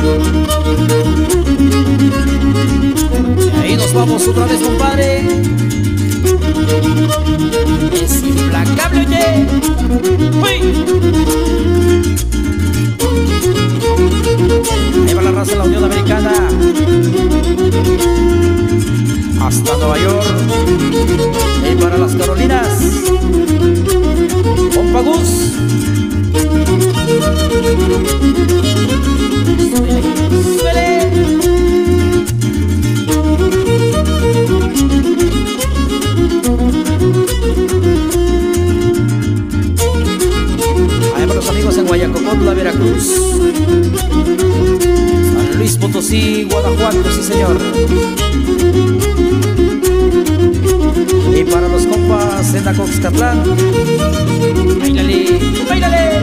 Y ahí nos vamos otra vez, compadre. Es implacable, oye. ¡Uy! Ahí va la raza de la Unión Americana hasta Nueva York. Y para las Carolinas, compa Gus. Suele, suele. Ahí para los amigos en Guayacocotla, Veracruz, San Luis Potosí, Guanajuato, sí señor. Y para los compas en Acoxcatlán, ¡báilale, báilale!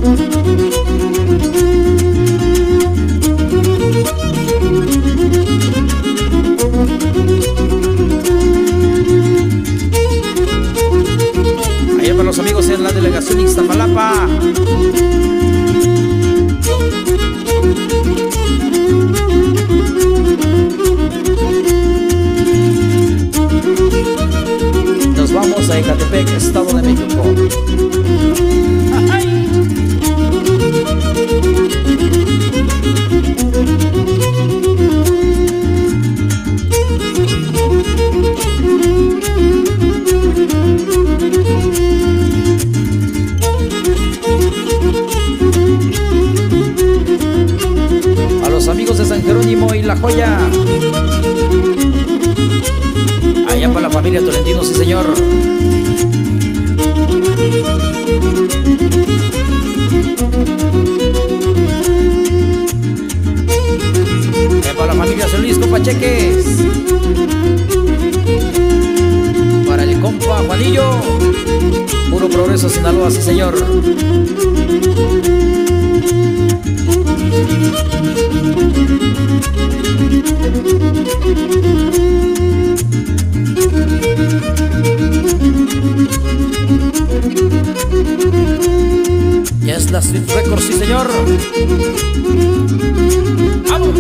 Allá para los amigos en la delegación Ixtapalapa. Nos vamos a Ecatepec, Estado de México. ¡Ay! A los amigos de San Jerónimo y La Joya. Allá para la familia Tolentino, sí señor. Allá para la familia San Luis, compa Cheques. Para el compa Juanillo, puro progreso, Sinaloa, sí señor. Ya es la Street Records, sí señor. ¡Vamos!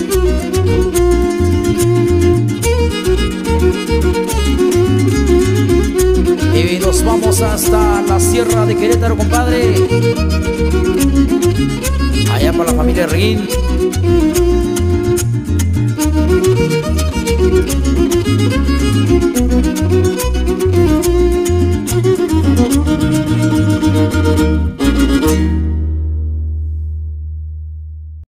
Y nos vamos hasta la Sierra de Querétaro, compadre. Allá para la familia Reguín.